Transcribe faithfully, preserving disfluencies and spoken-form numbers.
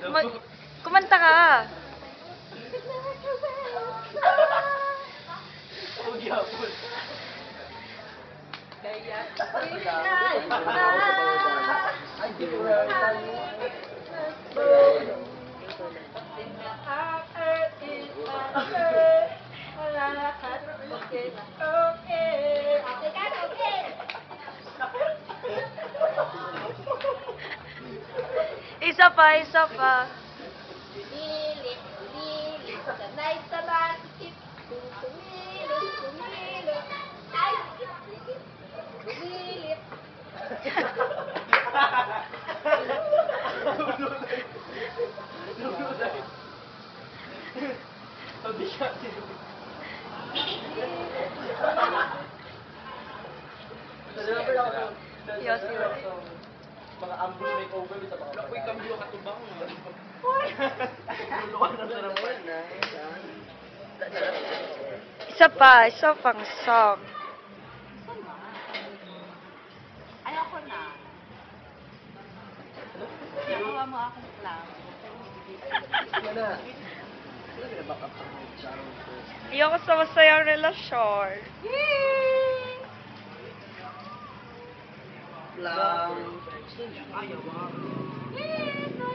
Mag kumanta ka. Isa pa, isa pa. Lilit, lilit, sanay sa bakit, kumilit, kumilit, ay, kumilit, kumilit. Yes, yes. Mga ambul makeover sa mga Wala ko'y kambyo katubang. luluan na sarapan na. Isa pa, isa pang song. Ayoko na. Nakuha mo akong clown. Yan na. Sila pinaback up sa mga charong first. Ayoko sa masayang relasyon. Yay! Lang. Ayaw, mga. Yay!